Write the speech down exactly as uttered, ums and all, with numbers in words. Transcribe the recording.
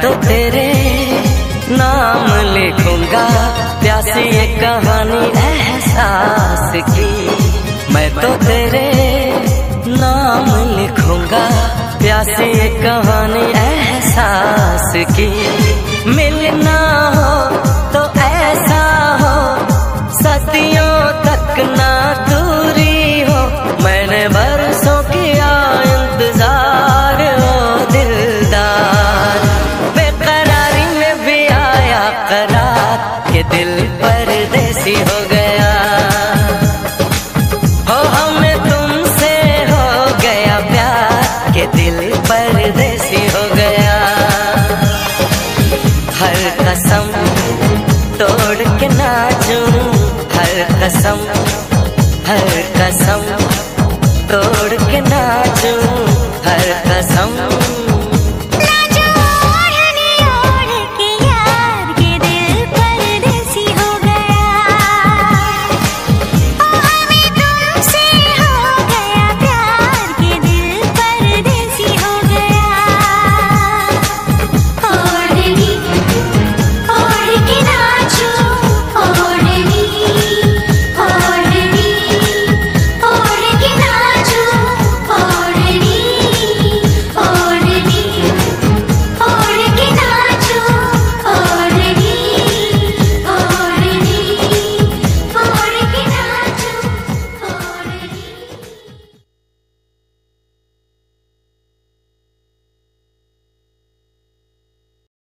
तो तेरे नाम लिखूंगा प्यासी ये कहानी एहसास की। मैं तो तेरे नाम लिखूंगा प्यासी ये कहानी एहसास की। मिलना हो तो ऐसा हो सदियों तक ना दूरी हो। मैंने बरसों किया इंतजार ओ दिलदार, बेकरारी में भी आया करार के दिल परदेसी हो गया। हो हमें तुमसे हो गया प्यार के दिल परदेसी हो गया। हर कसम तोड़ के नाचूं, हर कसम हर कसम तोड़ के नाचूं, हर कसम